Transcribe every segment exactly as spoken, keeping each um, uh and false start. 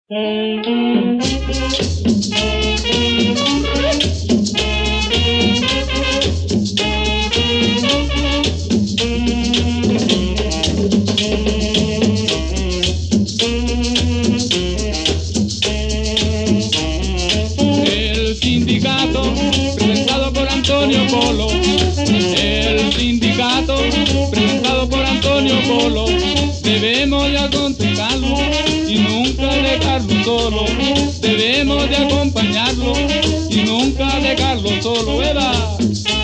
El sindicato presentado por Antonio Polo, el sindicato presentado por Antonio Polo, debemos de aconsejarlo y nunca dejarlo solo, debemos de acompañarlo y nunca dejarlo solo. ¡Eva!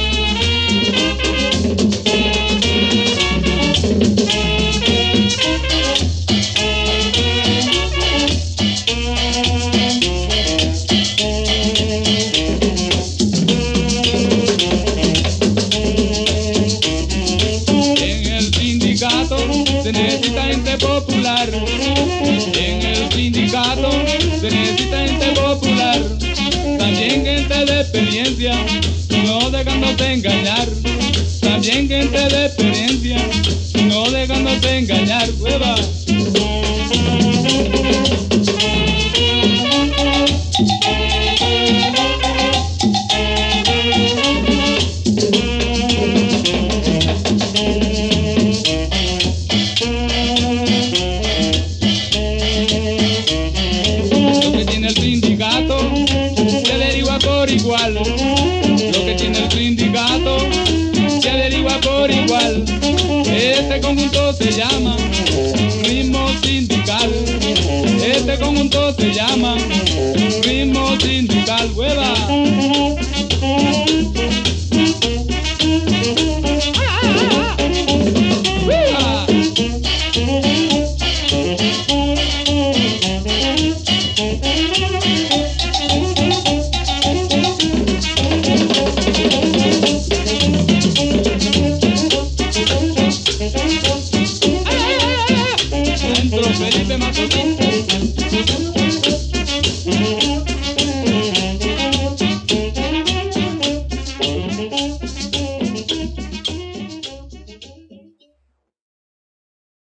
Se necesita gente popular, en el sindicato se necesita gente popular, también gente de experiencia, no dejándose engañar, también gente de experiencia, no dejándose engañar. ¡Hueva! Igual, lo que tiene el sindicato se averigua por igual. Este conjunto se llama ritmo sindical, este conjunto se llama ritmo sindical. ¡Hueva! Felipe Macotín.